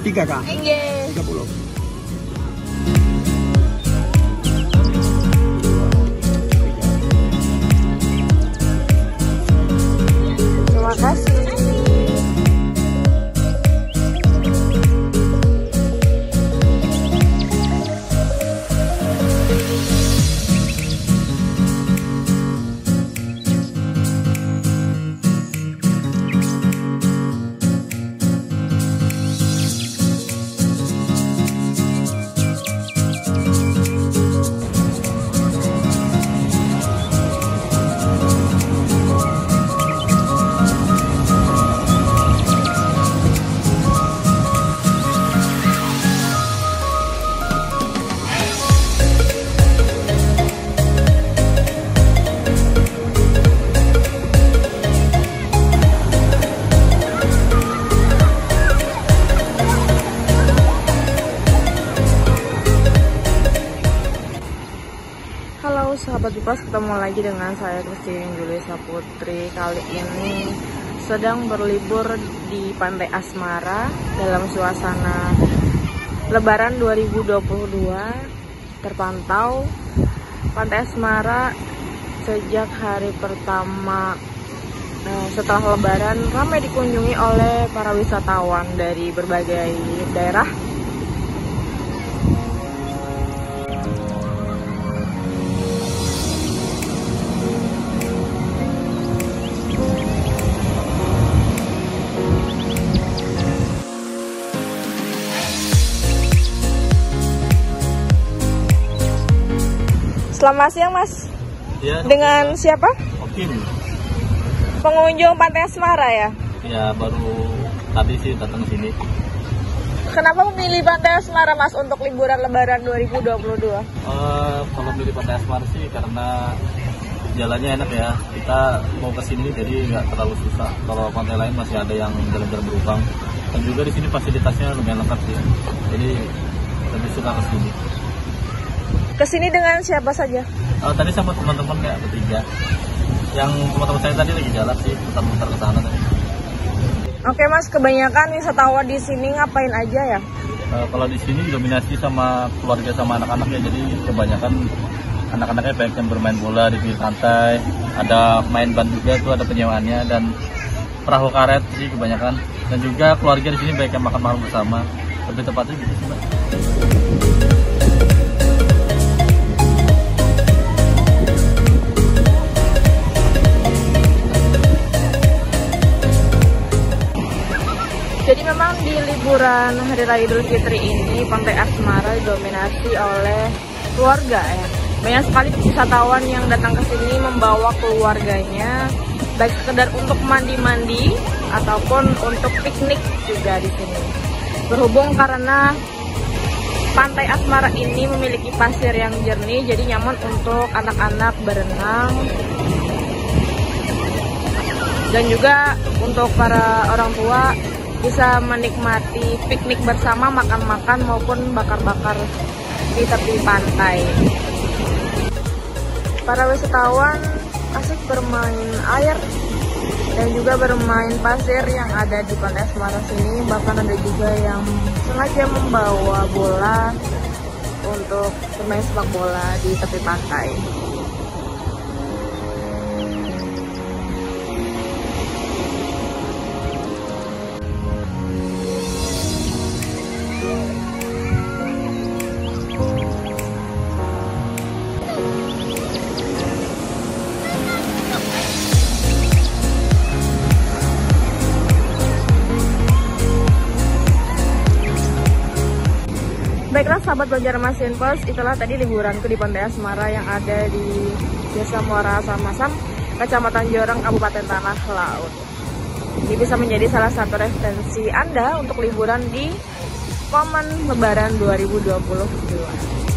3 Kak. Nggih. 30. Terima kasih. Halo sahabat Bipras, ketemu lagi dengan saya Christine Julissa Putri. Kali ini sedang berlibur di Pantai Asmara dalam suasana Lebaran 2022. Terpantau Pantai Asmara sejak hari pertama setelah Lebaran ramai dikunjungi oleh para wisatawan dari berbagai daerah. Selamat siang Mas. Ya, dengan siapa? Oke. Pengunjung Pantai Asmara ya? Ya, baru tadi sih datang ke sini. Kenapa memilih Pantai Asmara Mas untuk liburan Lebaran 2022? Kalau milih Pantai Asmara sih karena jalannya enak ya. Kita mau ke sini jadi nggak terlalu susah. Kalau pantai lain masih ada yang jalan-jalan berlubang. Dan juga di sini fasilitasnya lumayan lengkap sih. Jadi lebih suka ke sini. Kesini dengan siapa saja? Tadi sama teman-teman ya bertiga. Yang teman-teman saya tadi lagi jalan sih, muter-muter ke sana tadi. Oke Mas, kebanyakan wisatawan di sini ngapain aja ya? Kalau di sini dominasi sama keluarga sama anak-anak ya, jadi kebanyakan anak-anaknya banyak yang bermain bola di pinggir pantai. Ada main ban juga tuh, ada penyewaannya, dan perahu karet sih kebanyakan. Dan juga keluarga di sini banyak yang makan-makan bersama. Lebih tepatnya gitu sih Mbak. Jadi memang di liburan Hari Raya Idul Fitri ini Pantai Asmara didominasi oleh keluarga ya. Banyak sekali wisatawan yang datang ke sini membawa keluarganya, baik sekedar untuk mandi-mandi ataupun untuk piknik juga di sini. Berhubung karena Pantai Asmara ini memiliki pasir yang jernih, jadi nyaman untuk anak-anak berenang. Dan juga untuk para orang tua bisa menikmati piknik bersama, makan-makan maupun bakar-bakar di tepi pantai. Para wisatawan asik bermain air dan juga bermain pasir yang ada di Pantai Asmara sini. Bahkan ada juga yang sengaja membawa bola untuk bermain sepak bola di tepi pantai. Baiklah sahabat Banjarmasin Pos, itulah tadi liburanku di Pantai Asmara yang ada di Desa Muara Asam-Asam, Kecamatan Jorong, Kabupaten Tanah Laut. Ini bisa menjadi salah satu referensi Anda untuk liburan di momen Lebaran 2022.